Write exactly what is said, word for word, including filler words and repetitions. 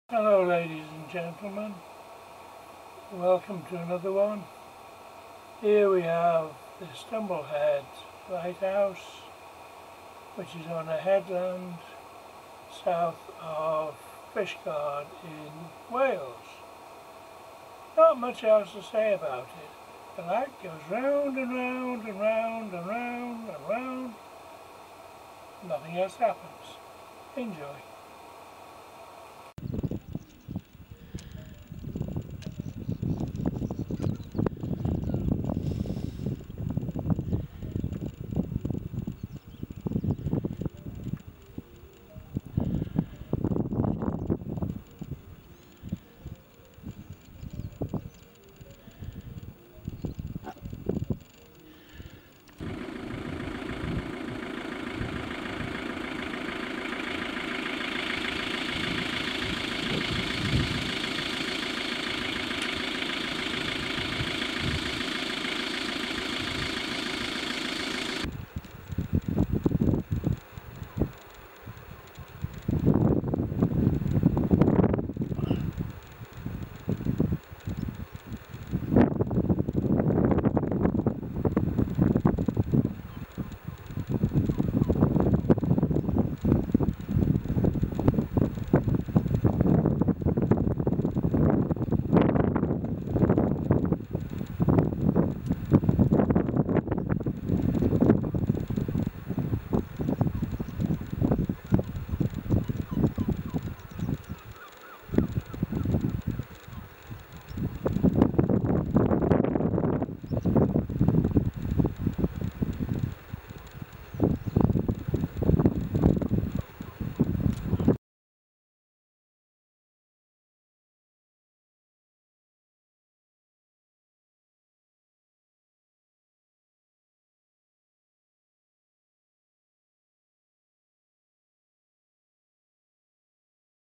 Hello ladies and gentlemen, welcome to another one. Here we have the Strumble Lighthouse, which is on a headland south of Fishguard in Wales. Not much else to say about it. The light goes round and round and round and round and round. Nothing else happens. Enjoy.